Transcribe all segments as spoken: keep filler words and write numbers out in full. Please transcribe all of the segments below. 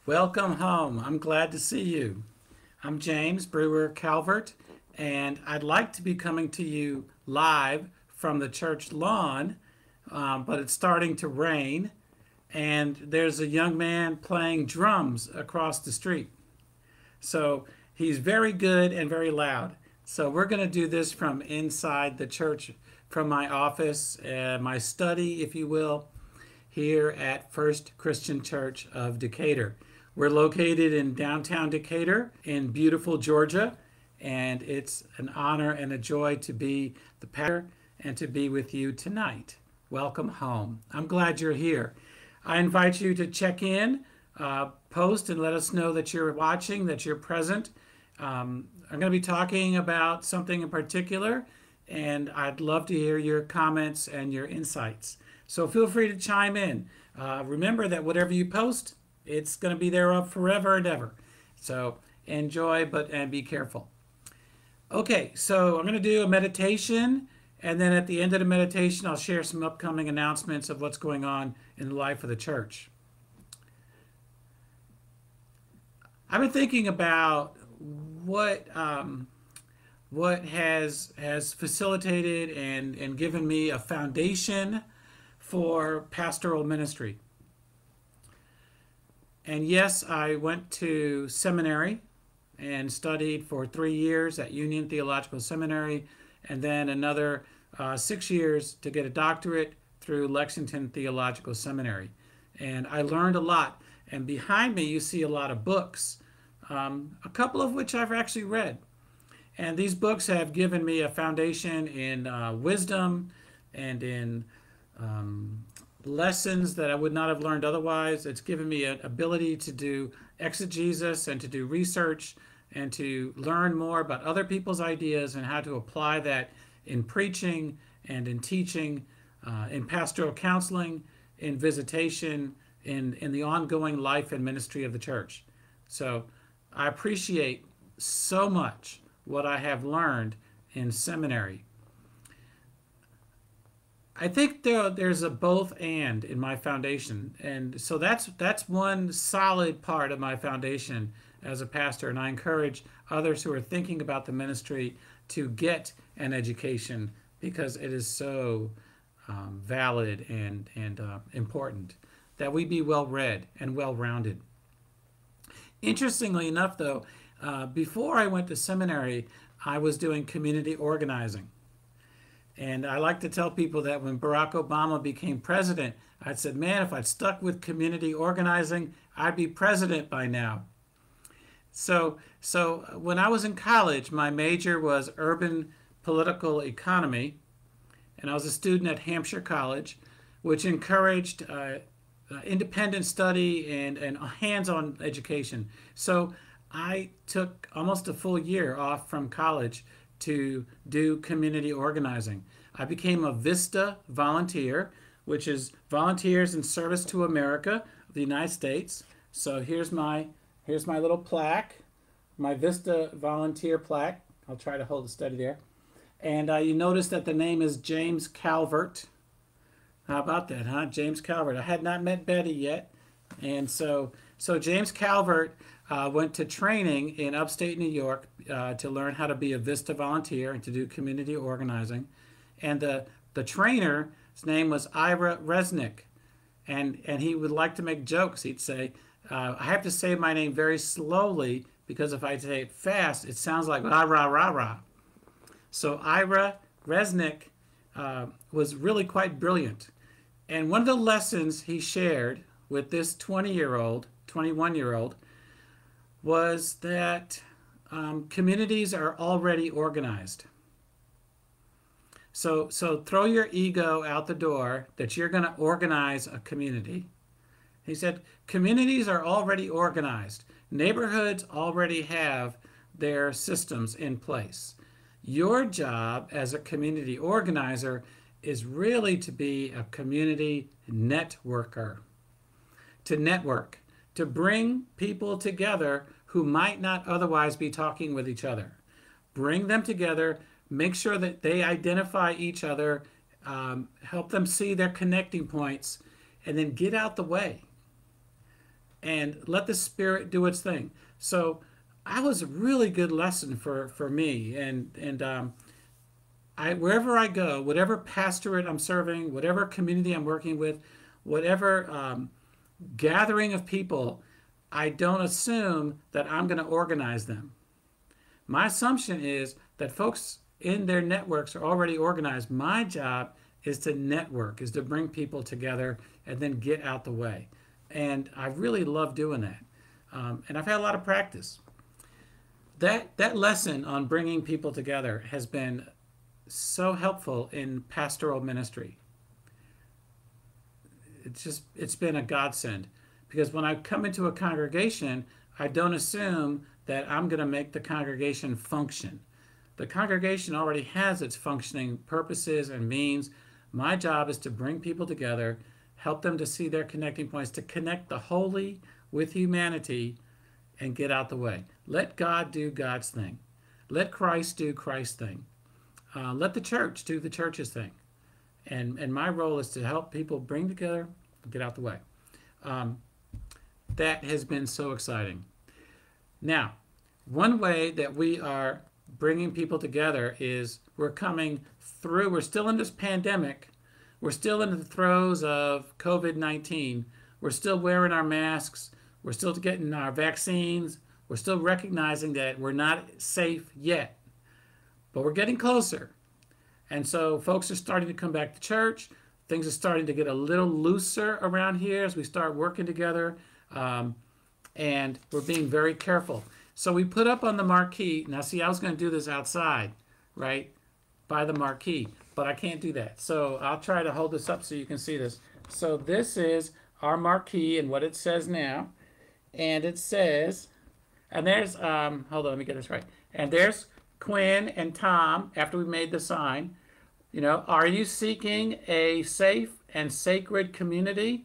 Welcome home. I'm glad to see you. I'm James Brewer Calvert, and I'd like to be coming to you live from the church lawn, um, but it's starting to rain, and there's a young man playing drums across the street. So he's very good and very loud. So we're going to do this from inside the church, from my office, uh, my study, if you will, here at First Christian Church of Decatur. We're located in downtown Decatur in beautiful Georgia, and it's an honor and a joy to be the pastor and to be with you tonight. Welcome home. I'm glad you're here. I invite you to check in, uh, post, and let us know that you're watching, that you're present. Um, I'm going to be talking about something in particular, and I'd love to hear your comments and your insights. So feel free to chime in. Uh, remember that whatever you post, it's going to be there up forever and ever. So enjoy, but and be careful. Okay, so I'm going to do a meditation, and then at the end of the meditation, I'll share some upcoming announcements of what's going on in the life of the church. I've been thinking about what um, what has has facilitated and and given me a foundation for pastoral ministry. And yes, I went to seminary and studied for three years at Union Theological Seminary, and then another uh, six years to get a doctorate through Lexington Theological Seminary. And I learned a lot. And behind me, you see a lot of books, um, a couple of which I've actually read. And these books have given me a foundation in uh, wisdom and in um, lessons that I would not have learned otherwise. It's given me an ability to do exegesis and to do research and to learn more about other people's ideas and how to apply that in preaching and in teaching, uh, in pastoral counseling, in visitation, in, in the ongoing life and ministry of the church. So I appreciate so much what I have learned in seminary. I think there, there's a both and in my foundation, and so that's that's one solid part of my foundation as a pastor. And I encourage others who are thinking about the ministry to get an education because it is so um, valid and and uh, important that we be well read and well rounded. Interestingly enough, though, uh, before I went to seminary, I was doing community organizing. And I like to tell people that when Barack Obama became president, I said, man, if I'd stuck with community organizing, I'd be president by now. So, so when I was in college, my major was urban political economy, and I was a student at Hampshire College, which encouraged uh, uh, independent study and, and hands-on education. So I took almost a full year off from college to do community organizing. I became a VISTA volunteer, which is Volunteers in Service to America of the United States. So here's my here's my little plaque, my VISTA volunteer plaque. I'll try to hold it steady there. And uh, you notice that the name is James Calvert. How about that, huh? James Calvert. I had not met Betty yet. And so, so James Calvert uh, went to training in upstate New York uh, to learn how to be a VISTA volunteer and to do community organizing. And the, the trainer's name was Ira Resnick. And, and he would like to make jokes. He'd say, uh, I have to say my name very slowly because if I say it fast, it sounds like rah, rah, rah, rah. So Ira Resnick uh, was really quite brilliant. And one of the lessons he shared with this twenty-year-old, twenty-one-year-old, was that um, communities are already organized. So, so throw your ego out the door that you're going to organize a community. He said, communities are already organized. Neighborhoods already have their systems in place. Your job as a community organizer is really to be a community networker. To network, to bring people together who might not otherwise be talking with each other. Bring them together, make sure that they identify each other, um, help them see their connecting points, and then get out the way. and let the Spirit do its thing. So that was a really good lesson for, for me. And, and um, I, wherever I go, whatever pastorate I'm serving, whatever community I'm working with, whatever um, gathering of people, I don't assume that I'm going to organize them. My assumption is that folks in their networks are already organized. My job is to network, is to bring people together and then get out the way. And I really love doing that. Um, and I've had a lot of practice. That, that lesson on bringing people together has been so helpful in pastoral ministry. It's just, it's been a godsend. Because when I come into a congregation, I don't assume that I'm going to make the congregation function. The congregation already has its functioning purposes and means. My job is to bring people together, help them to see their connecting points, to connect the holy with humanity and get out the way. Let God do God's thing. Let Christ do Christ's thing. Uh, let the church do the church's thing. And, and my role is to help people bring together, get out the way. Um, that has been so exciting. Now, one way that we are bringing people together is we're coming through, we're still in this pandemic, we're still in the throes of COVID nineteen, we're still wearing our masks, we're still getting our vaccines, we're still recognizing that we're not safe yet, but we're getting closer. And so folks are starting to come back to church, things are starting to get a little looser around here as we start working together, um, and we're being very careful. So we put up on the marquee, now see, I was going to do this outside, right, by the marquee, but I can't do that. So I'll try to hold this up so you can see this. So this is our marquee and what it says now. And it says, and there's, um, hold on, let me get this right. And there's Quinn and Tom, after we made the sign, you know, are you seeking a safe and sacred community?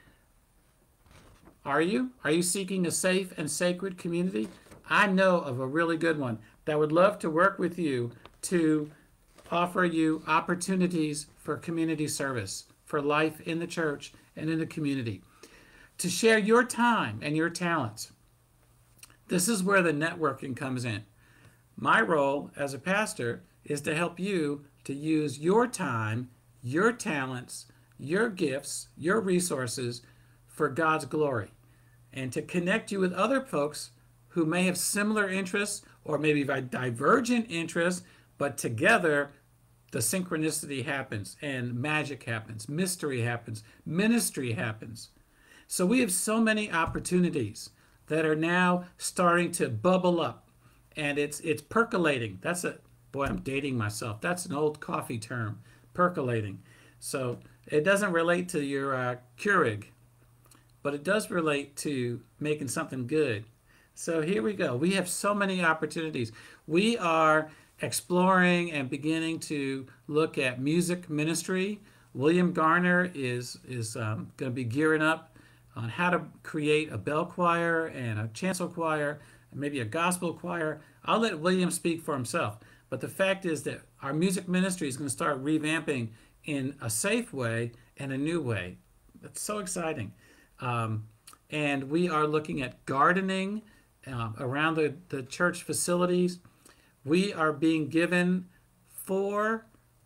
Are you? Are you seeking a safe and sacred community? I know of a really good one that would love to work with you to offer you opportunities for community service, for life in the church and in the community, to share your time and your talents. This is where the networking comes in. My role as a pastor is to help you to use your time, your talents, your gifts, your resources for God's glory, and to connect you with other folks who may have similar interests or maybe divergent interests, but together the synchronicity happens and magic happens, mystery happens, ministry happens. So we have so many opportunities that are now starting to bubble up, and it's it's percolating. That's a, boy, I'm dating myself. That's an old coffee term, percolating. So it doesn't relate to your uh, Keurig, but it does relate to making something good. So here we go. We have so many opportunities. We are exploring and beginning to look at music ministry. William Garner is, is um, going to be gearing up on how to create a bell choir and a chancel choir, and maybe a gospel choir. I'll let William speak for himself. But the fact is that our music ministry is going to start revamping in a safe way and a new way. That's so exciting. Um, and we are looking at gardening uh, around the, the church facilities. We are being given four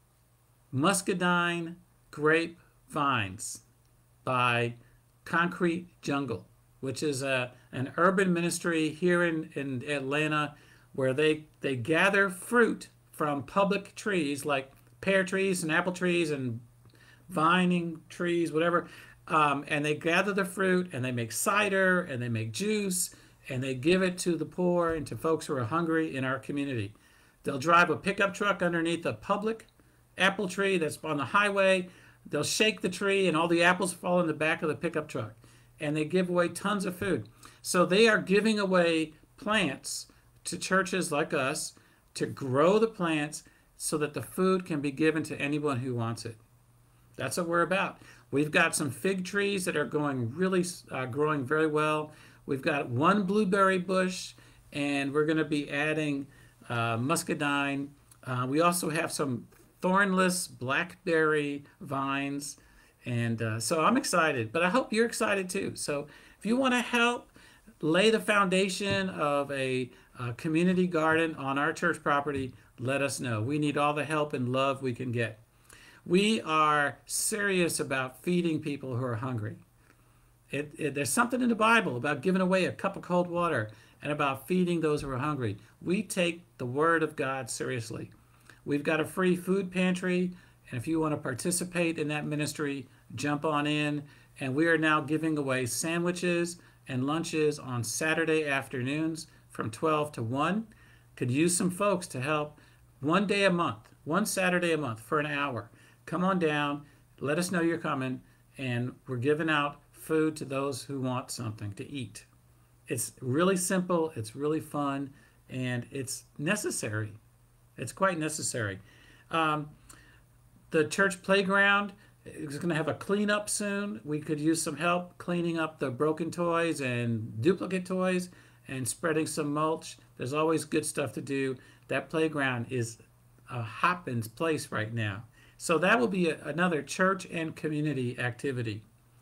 muscadine grape vines by Concrete Jungle, which is a, an urban ministry here in, in Atlanta where they, they gather fruit from public trees like pear trees and apple trees and vining trees, whatever. Um, and they gather the fruit and they make cider and they make juice and they give it to the poor and to folks who are hungry in our community. They'll drive a pickup truck underneath a public apple tree that's on the highway. They'll shake the tree and all the apples fall in the back of the pickup truck. And they give away tons of food. So they are giving away plants to churches like us to grow the plants so that the food can be given to anyone who wants it. That's what we're about. We've got some fig trees that are going really, uh, growing very well. We've got one blueberry bush, and we're going to be adding uh, muscadine. Uh, we also have some thornless blackberry vines, and uh, so I'm excited. But I hope you're excited too. So if If you want to help lay the foundation of a, a community garden on our church property, let us know. We need all the help and love we can get. We are serious about feeding people who are hungry. It, it, there's something in the Bible about giving away a cup of cold water and about feeding those who are hungry. We take the Word of God seriously. We've got a free food pantry, and if you want to participate in that ministry, jump on in. And we are now giving away sandwiches and lunches on Saturday afternoons from twelve to one. Could use some folks to help one day a month, one Saturday a month for an hour. Come on down, let us know you're coming, and we're giving out food to those who want something to eat. It's really simple, it's really fun, and it's necessary. It's quite necessary. Um, the church playground is going to have a cleanup soon. We could use some help cleaning up the broken toys and duplicate toys and spreading some mulch. There's always good stuff to do. That playground is a hopping place right now. So that will be a, another church and community activity.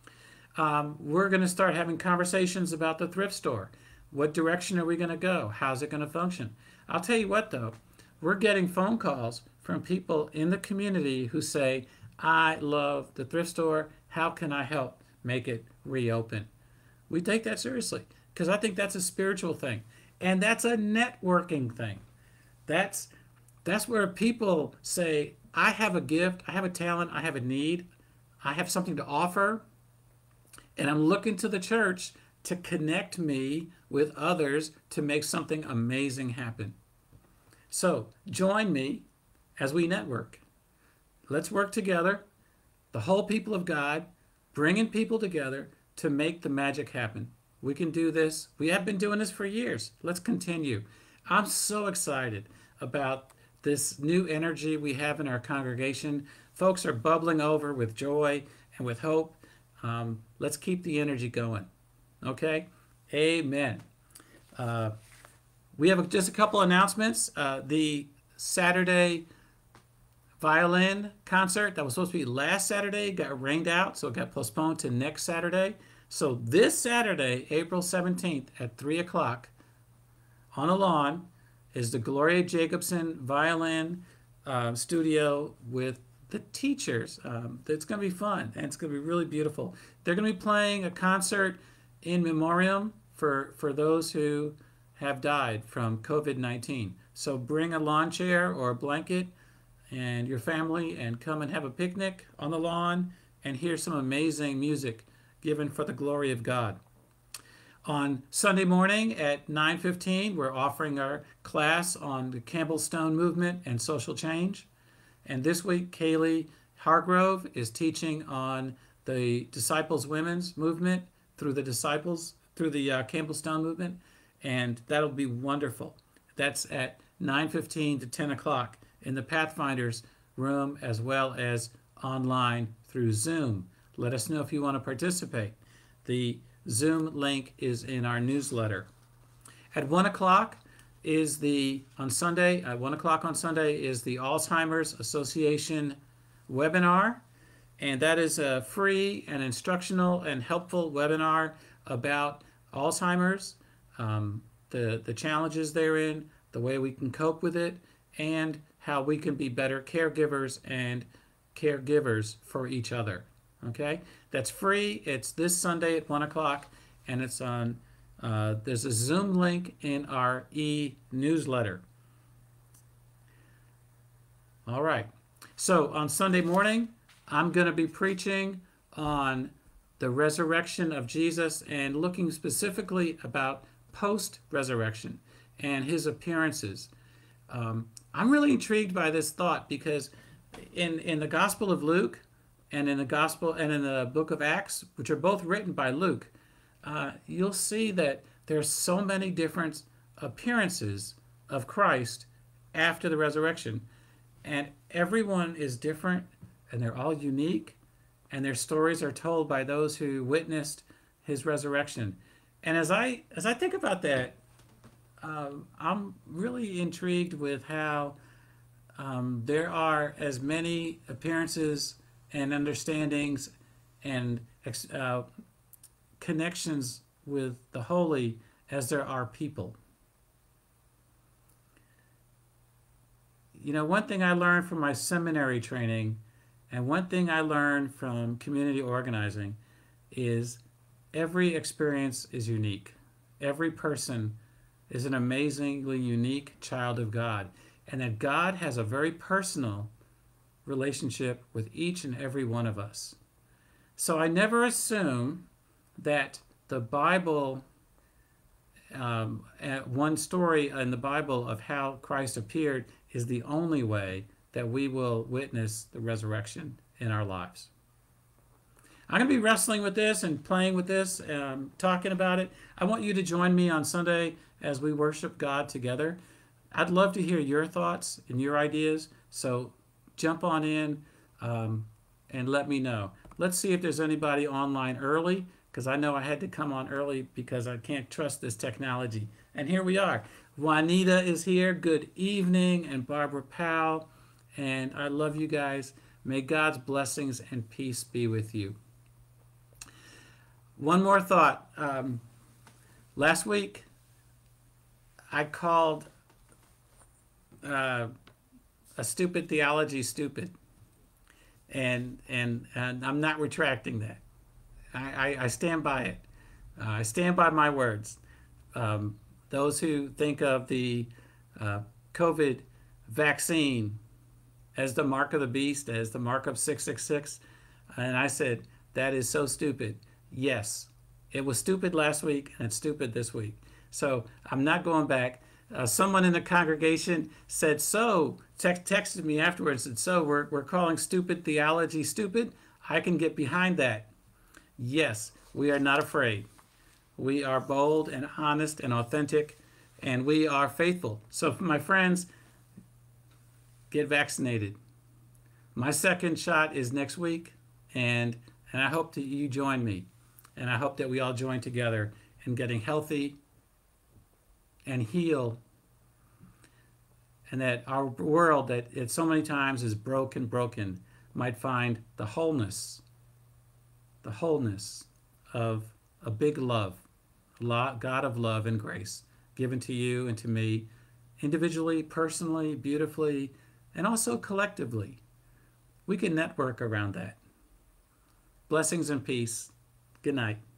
Um, we're going to start having conversations about the thrift store. What direction are we going to go? How's it going to function? I'll tell you what, though. We're getting phone calls from people in the community who say, I love the thrift store. How can I help make it reopen? We take that seriously because I think that's a spiritual thing. And that's a networking thing. That's, that's where people say, I have a gift, I have a talent, I have a need, I have something to offer, and I'm looking to the church to connect me with others to make something amazing happen. So join me as we network. Let's work together, the whole people of God, bringing people together to make the magic happen. We can do this. We have been doing this for years. Let's continue. I'm so excited about this new energy we have in our congregation. Folks are bubbling over with joy and with hope. Um, let's keep the energy going. Okay? Amen. Uh, we have just a couple announcements. Uh, the Saturday violin concert that was supposed to be last Saturday got rained out, so it got postponed to next Saturday. So this Saturday, April seventeenth at three o'clock on the lawn is the Gloria Jacobson Violin uh, Studio with the teachers. Um, it's going to be fun, and it's going to be really beautiful. They're going to be playing a concert in memoriam for, for those who have died from COVID nineteen. So bring a lawn chair or a blanket and your family and come and have a picnic on the lawn and hear some amazing music given for the glory of God. On Sunday morning at nine fifteen, we're offering our class on the Campbell Stone movement and social change. And this week, Kaylee Hargrove is teaching on the Disciples Women's movement through the Disciples, through the uh, Campbell Stone movement. And that'll be wonderful. That's at nine fifteen to ten o'clock in the Pathfinders room as well as online through Zoom. Let us know if you want to participate. The Zoom link is in our newsletter. At one o'clock is the, on Sunday, at one o'clock on Sunday is the Alzheimer's Association webinar. And that is a free and instructional and helpful webinar about Alzheimer's, um, the, the challenges therein, the way we can cope with it, and how we can be better caregivers and caregivers for each other. Okay, that's free. It's this Sunday at one o'clock, and it's on. Uh, there's a Zoom link in our e-newsletter. All right. So on Sunday morning, I'm going to be preaching on the resurrection of Jesus and looking specifically about post-resurrection and his appearances. Um, I'm really intrigued by this thought because in in the Gospel of Luke and in the Gospel and in the book of Acts, which are both written by Luke, uh, you'll see that there's so many different appearances of Christ after the resurrection. And everyone is different, and they're all unique, and their stories are told by those who witnessed his resurrection. And as I as I think about that, um, I'm really intrigued with how um, there are as many appearances and understandings and uh, connections with the holy as there are people. You know, one thing I learned from my seminary training and one thing I learned from community organizing is every experience is unique. Every person is an amazingly unique child of God, and that God has a very personal relationship with each and every one of us. So I never assume that the Bible, um, one story in the Bible of how Christ appeared, is the only way that we will witness the resurrection in our lives. I'm going to be wrestling with this and playing with this, um, talking about it. I want you to join me on Sunday as we worship God together. I'd love to hear your thoughts and your ideas, so jump on in um, and let me know. Let's see if there's anybody online early, because I know I had to come on early because I can't trust this technology. And here we are. Juanita is here. Good evening. And Barbara Powell. And I love you guys. May God's blessings and peace be with you. One more thought. Um, last week, I called uh, a stupid theology stupid. And, and, and I'm not retracting that. I, I, I stand by it. Uh, I stand by my words. Um, those who think of the uh, COVID vaccine as the mark of the beast, as the mark of six six six, and I said, that is so stupid. Yes, it was stupid last week, and it's stupid this week. So I'm not going back. Uh, someone in the congregation said, so, te- texted me afterwards, said, so we're, we're calling stupid theology stupid? I can get behind that. Yes, we are not afraid. We are bold and honest and authentic, and we are faithful. So, my friends, get vaccinated. My second shot is next week, and, and I hope that you join me. And I hope that we all join together in getting healthy and heal, and that our world that it so many times is broken, broken, might find the wholeness, the wholeness of a big love, God of love and grace given to you and to me, individually, personally, beautifully, and also collectively. We can network around that. Blessings and peace. Good night.